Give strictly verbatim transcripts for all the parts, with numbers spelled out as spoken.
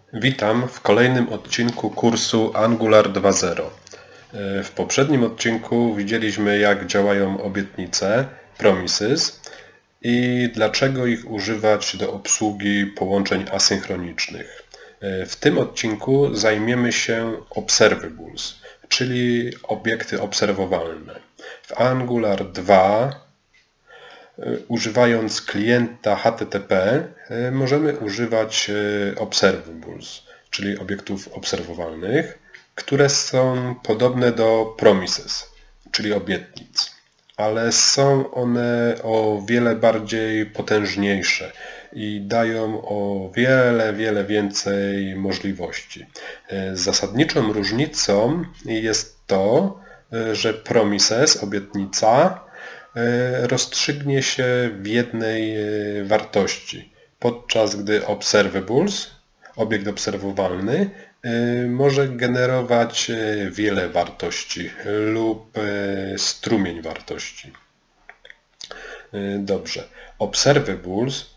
Witam w kolejnym odcinku kursu Angular dwa zero. W poprzednim odcinku widzieliśmy, jak działają obietnice, promises i dlaczego ich używać do obsługi połączeń asynchronicznych. W tym odcinku zajmiemy się observables, czyli obiekty obserwowalne. W Angular dwa, używając klienta H T T P, możemy używać observables, czyli obiektów obserwowalnych, które są podobne do promises, czyli obietnic, ale są one o wiele bardziej potężniejsze i dają o wiele, wiele więcej możliwości. Zasadniczą różnicą jest to, że promises, obietnica, rozstrzygnie się w jednej wartości, podczas gdy observables, obiekt obserwowalny, może generować wiele wartości lub strumień wartości. Dobrze. Observables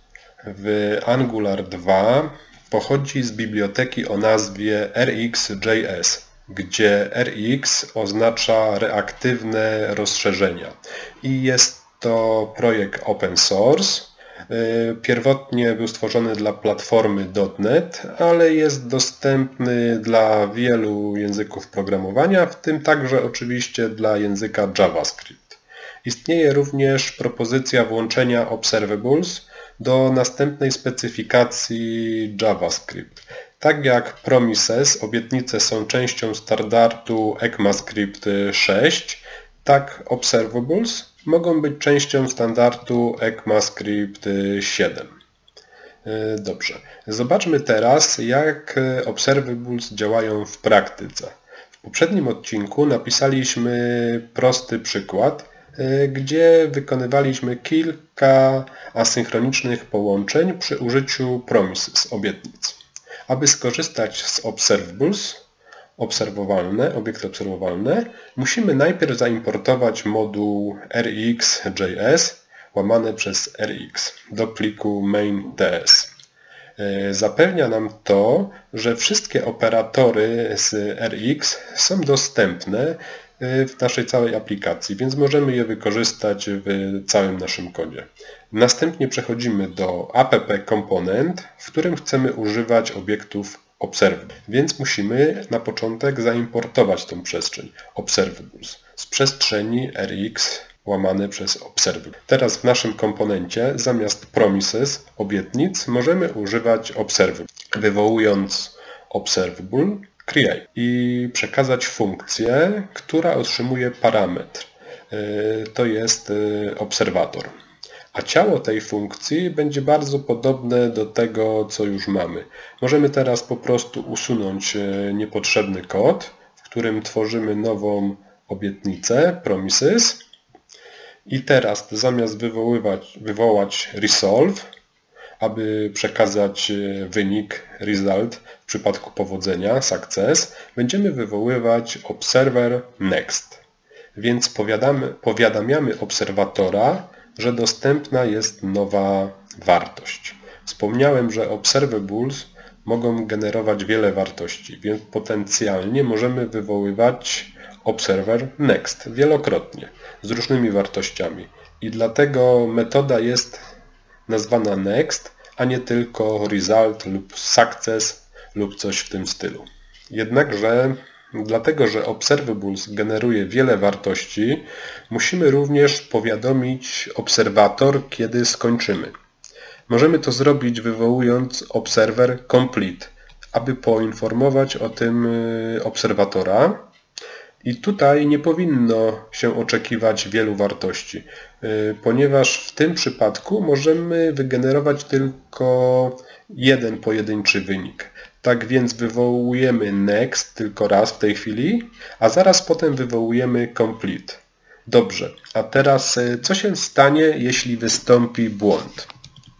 w Angular dwa pochodzi z biblioteki o nazwie R X J S, gdzie R X oznacza reaktywne rozszerzenia i jest to projekt open source. Pierwotnie był stworzony dla platformy .NET, ale jest dostępny dla wielu języków programowania, w tym także oczywiście dla języka JavaScript. Istnieje również propozycja włączenia observables do następnej specyfikacji JavaScript. Tak jak promises, obietnice są częścią standardu ECMAScript sześć, tak observables mogą być częścią standardu ECMAScript siedem. Dobrze. Zobaczmy teraz, jak observables działają w praktyce. W poprzednim odcinku napisaliśmy prosty przykład, gdzie wykonywaliśmy kilka asynchronicznych połączeń przy użyciu promises, obietnic. Aby skorzystać z observables, obserwowalne, obiekty obserwowalne, musimy najpierw zaimportować moduł R X J S łamane przez R X do pliku main.ts. Zapewnia nam to, że wszystkie operatory z R X są dostępne w naszej całej aplikacji, więc możemy je wykorzystać w całym naszym kodzie. Następnie przechodzimy do app component, w którym chcemy używać obiektów observables, więc musimy na początek zaimportować tą przestrzeń observables z przestrzeni R X łamane przez observables. Teraz w naszym komponencie zamiast promises, obietnic, możemy używać observables, wywołując observable create i przekazać funkcję, która otrzymuje parametr. To jest obserwator. A ciało tej funkcji będzie bardzo podobne do tego, co już mamy. Możemy teraz po prostu usunąć niepotrzebny kod, w którym tworzymy nową obietnicę, promises. I teraz zamiast wywoływać, wywołać resolve, aby przekazać wynik, result, w przypadku powodzenia, success, będziemy wywoływać observer next. Więc powiadamy, powiadamiamy obserwatora, że dostępna jest nowa wartość. Wspomniałem, że observables mogą generować wiele wartości, więc potencjalnie możemy wywoływać observer next wielokrotnie z różnymi wartościami. I dlatego metoda jest nazwana next, a nie tylko result lub success lub coś w tym stylu. Jednakże dlatego, że observables generuje wiele wartości, musimy również powiadomić obserwator, kiedy skończymy. Możemy to zrobić wywołując observer complete, aby poinformować o tym obserwatora. I tutaj nie powinno się oczekiwać wielu wartości, ponieważ w tym przypadku możemy wygenerować tylko jeden pojedynczy wynik. Tak więc wywołujemy next tylko raz w tej chwili, a zaraz potem wywołujemy complete. Dobrze, a teraz co się stanie, jeśli wystąpi błąd?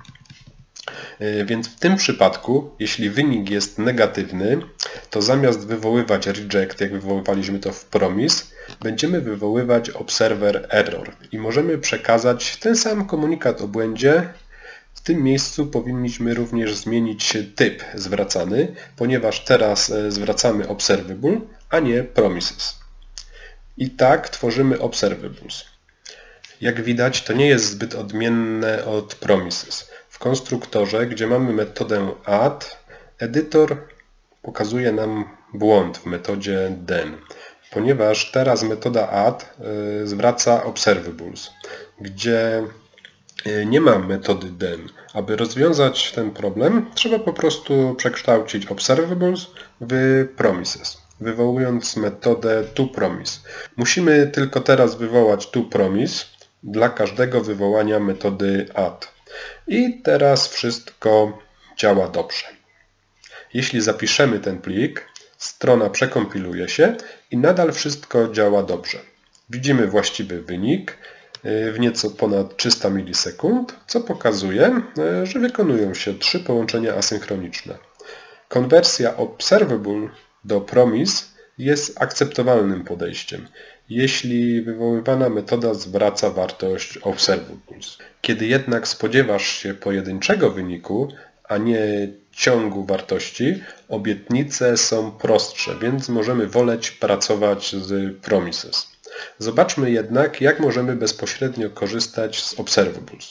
Więc w tym przypadku, jeśli wynik jest negatywny, to zamiast wywoływać reject, jak wywoływaliśmy to w promise, będziemy wywoływać observer error i możemy przekazać ten sam komunikat o błędzie, W tym miejscu powinniśmy również zmienić typ zwracany, ponieważ teraz zwracamy observable, a nie promises. I tak tworzymy observables. Jak widać, to nie jest zbyt odmienne od promises. W konstruktorze, gdzie mamy metodę add, edytor pokazuje nam błąd w metodzie then, ponieważ teraz metoda add zwraca observables, gdzie nie ma metody then. Aby rozwiązać ten problem, trzeba po prostu przekształcić observables w promises, wywołując metodę toPromise. Musimy tylko teraz wywołać toPromise dla każdego wywołania metody add. I teraz wszystko działa dobrze. Jeśli zapiszemy ten plik, strona przekompiluje się i nadal wszystko działa dobrze. Widzimy właściwy wynik w nieco ponad trzysta milisekund, co pokazuje, że wykonują się trzy połączenia asynchroniczne. Konwersja observable do promise jest akceptowalnym podejściem, jeśli wywoływana metoda zwraca wartość observables. Kiedy jednak spodziewasz się pojedynczego wyniku, a nie ciągu wartości, obietnice są prostsze, więc możemy woleć pracować z promises. Zobaczmy jednak, jak możemy bezpośrednio korzystać z observables.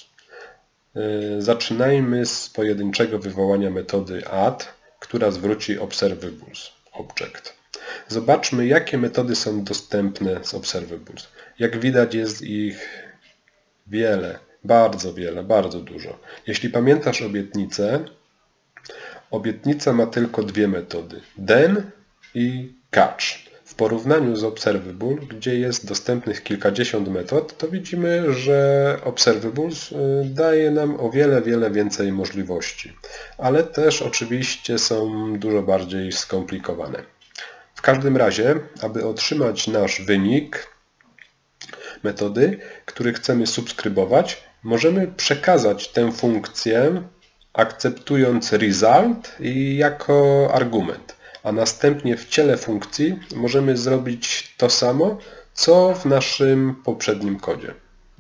Zaczynajmy z pojedynczego wywołania metody add, która zwróci observables object. Zobaczmy, jakie metody są dostępne z observables. Jak widać, jest ich wiele, bardzo wiele, bardzo dużo. Jeśli pamiętasz obietnicę, obietnica ma tylko dwie metody, then i catch. W porównaniu z observable, gdzie jest dostępnych kilkadziesiąt metod, to widzimy, że observables daje nam o wiele, wiele więcej możliwości, ale też oczywiście są dużo bardziej skomplikowane. W każdym razie, aby otrzymać nasz wynik metody, który chcemy subskrybować, możemy przekazać tę funkcję, akceptując result jako argument, a następnie w ciele funkcji możemy zrobić to samo, co w naszym poprzednim kodzie.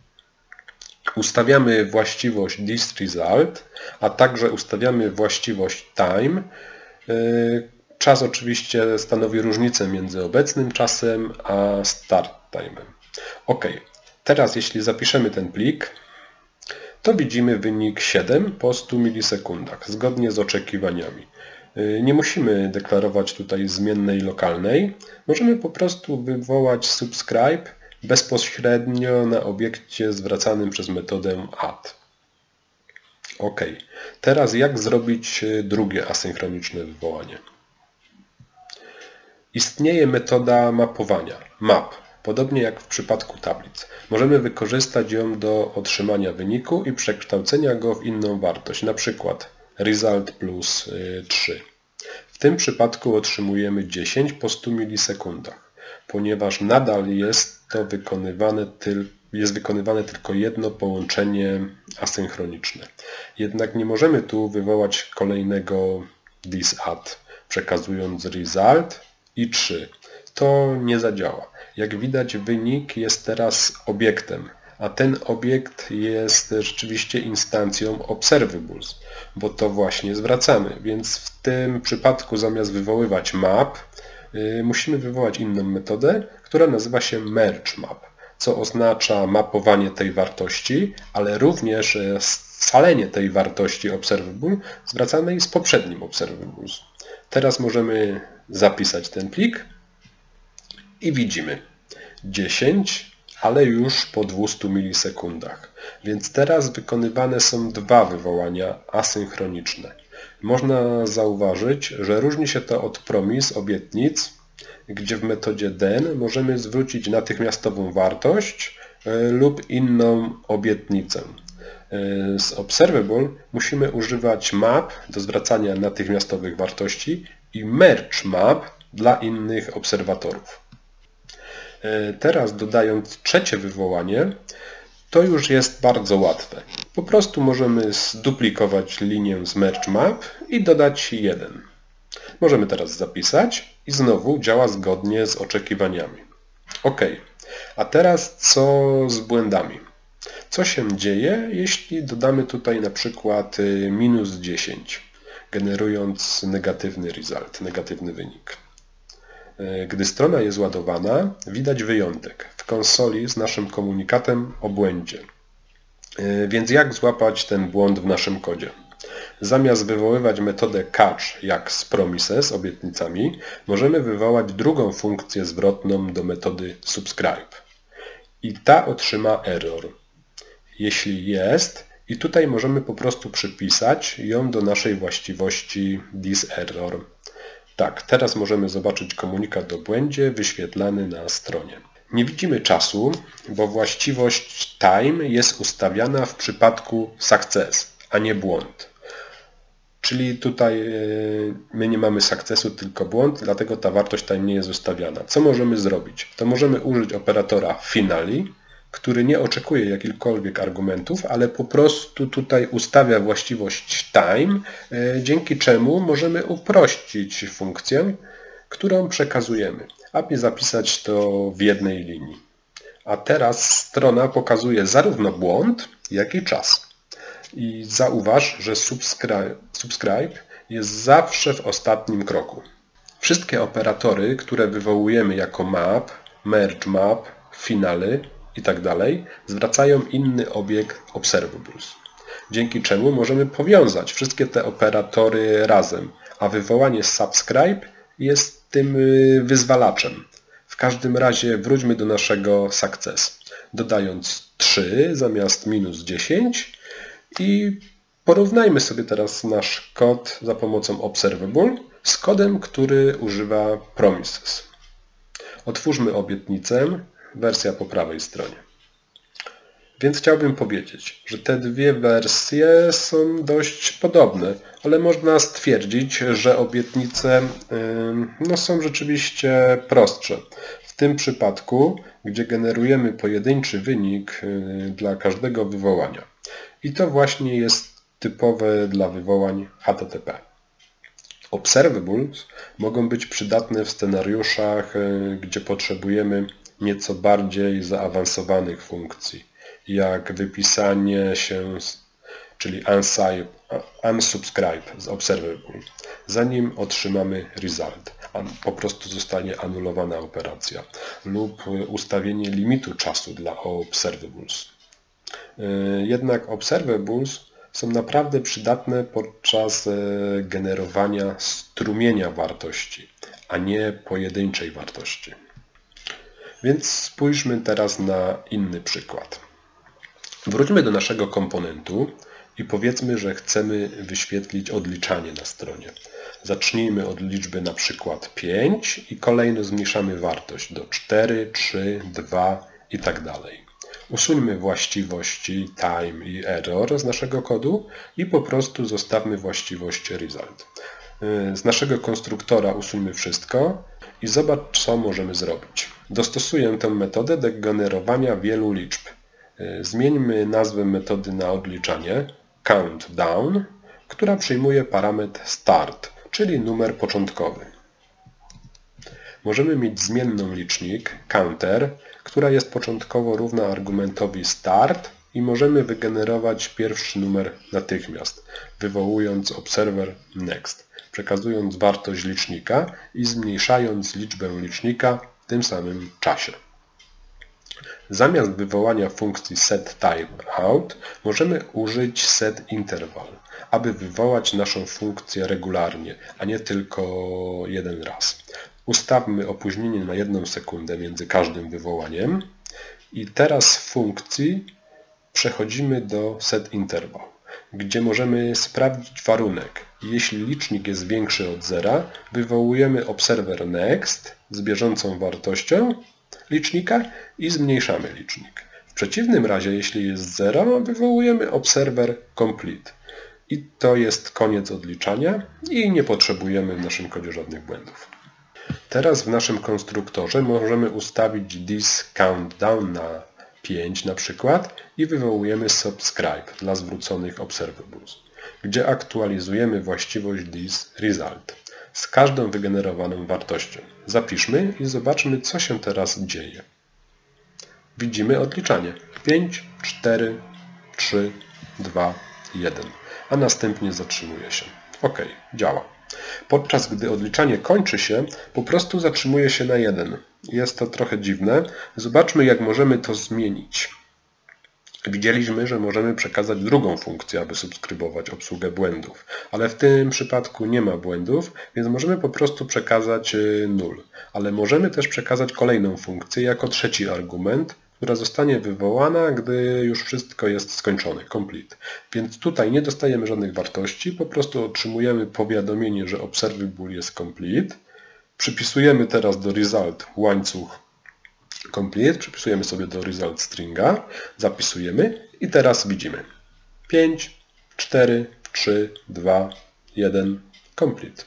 Ustawiamy właściwość thisResult, a także ustawiamy właściwość time. Czas oczywiście stanowi różnicę między obecnym czasem a start time'em. OK, teraz jeśli zapiszemy ten plik, to widzimy wynik siedem po stu milisekundach, zgodnie z oczekiwaniami. Nie musimy deklarować tutaj zmiennej lokalnej. Możemy po prostu wywołać subscribe bezpośrednio na obiekcie zwracanym przez metodę add. OK. Teraz jak zrobić drugie asynchroniczne wywołanie? Istnieje metoda mapowania, map, podobnie jak w przypadku tablic. Możemy wykorzystać ją do otrzymania wyniku i przekształcenia go w inną wartość, na przykład result plus trzy. W tym przypadku otrzymujemy dziesięć po stu milisekundach, ponieważ nadal jest to wykonywane, tyl, jest wykonywane tylko jedno połączenie asynchroniczne. Jednak nie możemy tu wywołać kolejnego thisadd, przekazując result i trzy. To nie zadziała. Jak widać, wynik jest teraz obiektem, a ten obiekt jest rzeczywiście instancją observables, bo to właśnie zwracamy, więc w tym przypadku zamiast wywoływać map, yy, musimy wywołać inną metodę, która nazywa się merge map, co oznacza mapowanie tej wartości, ale również scalenie tej wartości observable zwracanej z poprzednim observables. Teraz możemy zapisać ten plik i widzimy dziesięć, ale już po dwustu milisekundach. Więc teraz wykonywane są dwa wywołania asynchroniczne. Można zauważyć, że różni się to od promise obietnic, gdzie w metodzie then możemy zwrócić natychmiastową wartość lub inną obietnicę. Z observable musimy używać map do zwracania natychmiastowych wartości i merge map dla innych obserwatorów. Teraz dodając trzecie wywołanie, to już jest bardzo łatwe. Po prostu możemy zduplikować linię z merge map i dodać jeden. Możemy teraz zapisać i znowu działa zgodnie z oczekiwaniami. OK. A teraz co z błędami? Co się dzieje, jeśli dodamy tutaj na przykład minus dziesięć, generując negatywny result, negatywny wynik. Gdy strona jest ładowana, widać wyjątek w konsoli z naszym komunikatem o błędzie. Więc jak złapać ten błąd w naszym kodzie? Zamiast wywoływać metodę catch jak z promises, obietnicami, możemy wywołać drugą funkcję zwrotną do metody subscribe. I ta otrzyma error. Jeśli jest, i tutaj możemy po prostu przypisać ją do naszej właściwości thisError. Tak, teraz możemy zobaczyć komunikat o błędzie wyświetlany na stronie. Nie widzimy czasu, bo właściwość time jest ustawiana w przypadku success, a nie błąd. Czyli tutaj my nie mamy sukcesu, tylko błąd, dlatego ta wartość time nie jest ustawiana. Co możemy zrobić? To możemy użyć operatora finally, który nie oczekuje jakichkolwiek argumentów, ale po prostu tutaj ustawia właściwość time, dzięki czemu możemy uprościć funkcję, którą przekazujemy, aby zapisać to w jednej linii. A teraz strona pokazuje zarówno błąd, jak i czas. I zauważ, że subscribe, subscribe jest zawsze w ostatnim kroku. Wszystkie operatory, które wywołujemy jako map, merge map, finally i tak dalej, zwracają inny obiekt observables, dzięki czemu możemy powiązać wszystkie te operatory razem, a wywołanie subscribe jest tym wyzwalaczem. W każdym razie wróćmy do naszego success, dodając trzy zamiast minus dziesięć i porównajmy sobie teraz nasz kod za pomocą observable z kodem, który używa promises. Otwórzmy obietnicę, wersja po prawej stronie. Więc chciałbym powiedzieć, że te dwie wersje są dość podobne, ale można stwierdzić, że obietnice no, są rzeczywiście prostsze. W tym przypadku, gdzie generujemy pojedynczy wynik dla każdego wywołania. I to właśnie jest typowe dla wywołań H T T P. Observables mogą być przydatne w scenariuszach, gdzie potrzebujemy nieco bardziej zaawansowanych funkcji, jak wypisanie się, czyli unsubscribe z observable, zanim otrzymamy result. Po prostu zostanie anulowana operacja lub ustawienie limitu czasu dla observables. Jednak observables są naprawdę przydatne podczas generowania strumienia wartości, a nie pojedynczej wartości. Więc spójrzmy teraz na inny przykład. Wróćmy do naszego komponentu i powiedzmy, że chcemy wyświetlić odliczanie na stronie. Zacznijmy od liczby na przykład pięć i kolejno zmniejszamy wartość do cztery, trzy, dwa i tak dalej. Usuńmy właściwości time i error z naszego kodu i po prostu zostawmy właściwość result. Z naszego konstruktora usuńmy wszystko i zobacz, co możemy zrobić. Dostosuję tę metodę do generowania wielu liczb. Zmieńmy nazwę metody na odliczanie countdown, która przyjmuje parametr start, czyli numer początkowy. Możemy mieć zmienną licznik counter, która jest początkowo równa argumentowi start i możemy wygenerować pierwszy numer natychmiast, wywołując observer next, przekazując wartość licznika i zmniejszając liczbę licznika w tym samym czasie. Zamiast wywołania funkcji setTimeout możemy użyć setInterval, aby wywołać naszą funkcję regularnie, a nie tylko jeden raz. Ustawmy opóźnienie na jedną sekundę między każdym wywołaniem i teraz w funkcji przechodzimy do setInterval, gdzie możemy sprawdzić warunek. Jeśli licznik jest większy od zera, wywołujemy observer next z bieżącą wartością licznika i zmniejszamy licznik. W przeciwnym razie, jeśli jest zero, wywołujemy observer complete. I to jest koniec odliczania i nie potrzebujemy w naszym kodzie żadnych błędów. Teraz w naszym konstruktorze możemy ustawić this countdown na pięć na przykład i wywołujemy subscribe dla zwróconych observables, gdzie aktualizujemy właściwość this result z każdą wygenerowaną wartością. Zapiszmy i zobaczmy, co się teraz dzieje. widzimy odliczanie. pięć, cztery, trzy, dwa, jeden. A następnie zatrzymuje się. OK, działa. Podczas gdy odliczanie kończy się, po prostu zatrzymuje się na jeden. Jest to trochę dziwne. Zobaczmy, jak możemy to zmienić. Widzieliśmy, że możemy przekazać drugą funkcję, aby subskrybować obsługę błędów, ale w tym przypadku nie ma błędów, więc możemy po prostu przekazać nul. Ale możemy też przekazać kolejną funkcję jako trzeci argument, która zostanie wywołana, gdy już wszystko jest skończone, complete. Więc tutaj nie dostajemy żadnych wartości, po prostu otrzymujemy powiadomienie, że observable jest complete. Przypisujemy teraz do result łańcuch complete, przypisujemy sobie do result stringa, zapisujemy i teraz widzimy pięć, cztery, trzy, dwa, jeden, complete.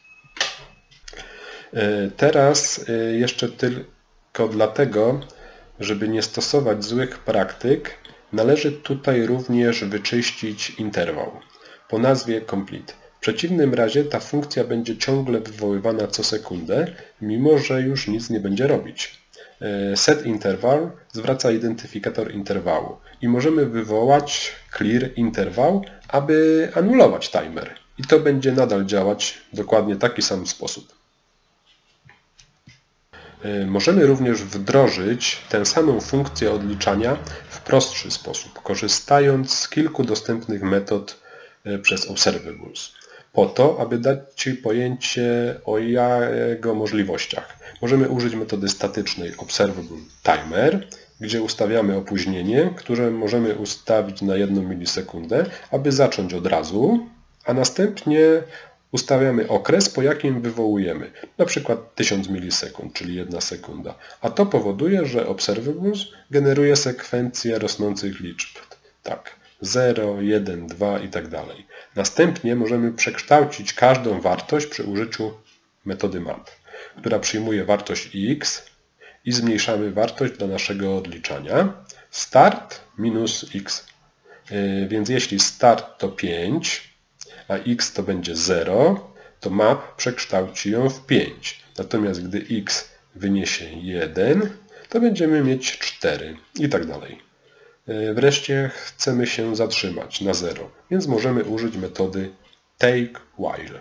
Teraz jeszcze tylko dlatego, żeby nie stosować złych praktyk, należy tutaj również wyczyścić interwał po nazwie complete. W przeciwnym razie ta funkcja będzie ciągle wywoływana co sekundę, mimo że już nic nie będzie robić. setInterval zwraca identyfikator interwału i możemy wywołać clearInterval, aby anulować timer. I to będzie nadal działać w dokładnie taki sam sposób. Możemy również wdrożyć tę samą funkcję odliczania w prostszy sposób, korzystając z kilku dostępnych metod przez observables, po to, aby dać Ci pojęcie o jego możliwościach. Możemy użyć metody statycznej observable timer, gdzie ustawiamy opóźnienie, które możemy ustawić na jedną milisekundę, aby zacząć od razu, a następnie ustawiamy okres, po jakim wywołujemy, na przykład tysiąc milisekund, czyli jedna sekunda. A to powoduje, że observables generuje sekwencję rosnących liczb. Tak, zero, jeden, dwa i tak dalej. Następnie możemy przekształcić każdą wartość przy użyciu metody map, która przyjmuje wartość x i zmniejszamy wartość dla naszego odliczania. Start minus x. Więc jeśli start to pięć, a x to będzie zero, to map przekształci ją w pięć. Natomiast gdy x wyniesie jeden, to będziemy mieć cztery i tak dalej. Wreszcie chcemy się zatrzymać na zero, więc możemy użyć metody takeWhile.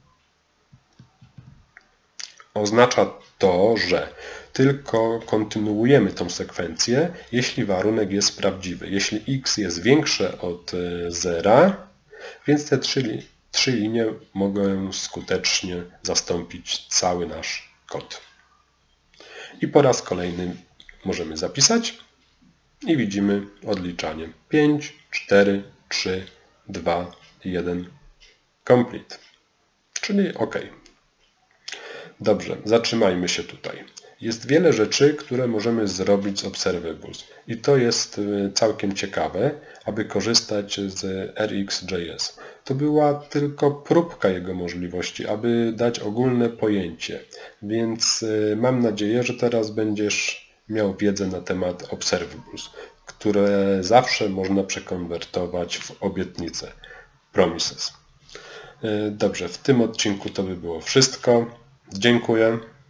Oznacza to, że tylko kontynuujemy tą sekwencję, jeśli warunek jest prawdziwy. Jeśli x jest większe od zera, więc te trzy, trzy linie mogą skutecznie zastąpić cały nasz kod. I po raz kolejny możemy zapisać i widzimy odliczanie. pięć, cztery, trzy, dwa, jeden, complete. Czyli OK. Dobrze, zatrzymajmy się tutaj. Jest wiele rzeczy, które możemy zrobić z observables i to jest całkiem ciekawe, aby korzystać z R X J S. To była tylko próbka jego możliwości, aby dać ogólne pojęcie, więc mam nadzieję, że teraz będziesz miał wiedzę na temat observables, które zawsze można przekonwertować w obietnice, promises. Dobrze, w tym odcinku to by było wszystko. Dziękuję.